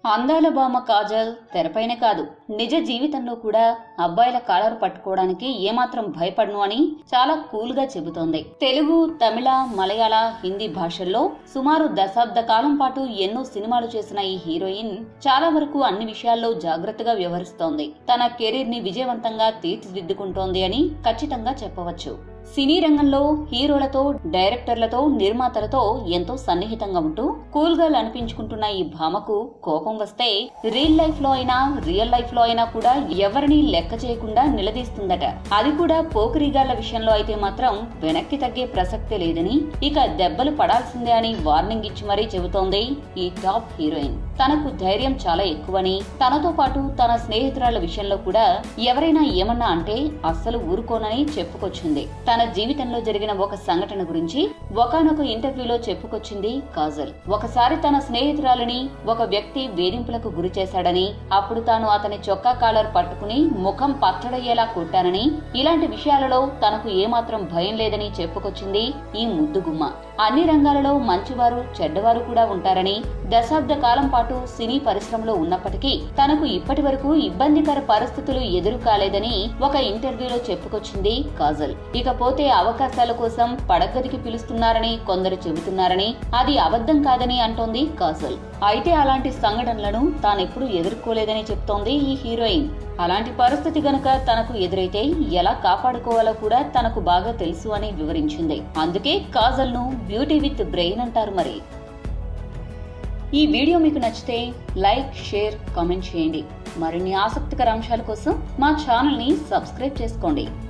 అందాల భామ కాజల్ తెరపైనే కాదు నిజ జీవితంలో కూడా అబ్బాయిల కాలర్ పట్టుకోవడానికి ఏమాత్రం భయపడను అని చాలా కూల్ గా చెబుతోంది. తెలుగు, తమిళ, మలయాళ, హిందీ భాషల్లో సుమారు దశాబ్ద కాలం పాటు ఎన్నో సినిమాలు చేసిన ఈ హీరోయిన్ చాలా వరకు అన్ని విషయాల్లో జాగ్రత్తగా వ్యవహరిస్తోంది. తన కెరీర్ ని విజయవంతంగా తీర్చిదిద్దుకుంటోంది అని ఖచ్చితంగా చెప్పవచ్చు. సినీ రంగంలో హీరోలతో, డైరెక్టర్లతో, నిర్మాతలతో ఎంతో సన్నిహితంగా ఉంటూ కూల్ గా అనిపించుకుంటున్న ఈ భామకు కోపం వస్తే రియల్ లైఫ్ లో అయినా రియల్ లైఫ్ లో అయినా కూడా ఎవరిని లెక్క చేయకుండా నిలదీస్తుందట. అది కూడా పోకిరిగాళ్ల విషయంలో అయితే మాత్రం వెనక్కి తగ్గే ప్రసక్తే లేదని, ఇక దెబ్బలు పడాల్సిందే అని వార్నింగ్ ఇచ్చి మరీ చెబుతోంది ఈ టాప్ హీరోయిన్. తనకు ధైర్యం చాలా ఎక్కువని, తనతో పాటు తన స్నేహితురాల విషయంలో కూడా ఎవరైనా ఏమన్నా అంటే అస్సలు ఊరుకోనని చెప్పుకొచ్చింది. తన జీవితంలో జరిగిన ఒక సంఘటన గురించి ఒకానొక ఇంటర్వ్యూలో చెప్పుకొచ్చింది కాజల్. ఒకసారి తన స్నేహితురాలిని ఒక వ్యక్తి వేధింపులకు గురి చేశాడని, అప్పుడు తాను అతని చొక్కా కాలర్ పట్టుకుని ముఖం పచ్చడయ్యేలా కొట్టానని, ఇలాంటి విషయాలలో తనకు ఏమాత్రం భయం లేదని చెప్పుకొచ్చింది ఈ ముద్దుగుమ్మ. అన్ని రంగాలలో మంచివారు, చెడ్డవారు కూడా ఉంటారని, దశాబ్ద కాలం పాటు సినీ పరిశ్రమలో ఉన్నప్పటికీ తనకు ఇప్పటి వరకు ఇబ్బందికర పరిస్థితులు ఎదురు కాలేదని ఒక ఇంటర్వ్యూలో చెప్పుకొచ్చింది కాజల్. ఇకపోతే అవకాశాల కోసం పడగదికి పిలుస్తున్నారని కొందరు చెబుతున్నారని, అది అబద్ధం కాదని అంటోంది కాజల్. అయితే అలాంటి సంఘటనలను తానెప్పుడు ఎదుర్కోలేదని చెప్తోంది ఈ హీరోయిన్. అలాంటి పరిస్థితి గనుక తనకు ఎదురైతే ఎలా కాపాడుకోవాలో కూడా తనకు బాగా తెలుసు అని వివరించింది. అందుకే కాజల్ ను బ్యూటీ విత్ బ్రెయిన్ అంటారు. మరి ఈ వీడియో మీకు నచ్చితే లైక్, షేర్, కామెంట్ చేయండి. మరిన్ని ఆసక్తికర అంశాల కోసం మా ఛానల్ ని సబ్స్క్రైబ్ చేసుకోండి.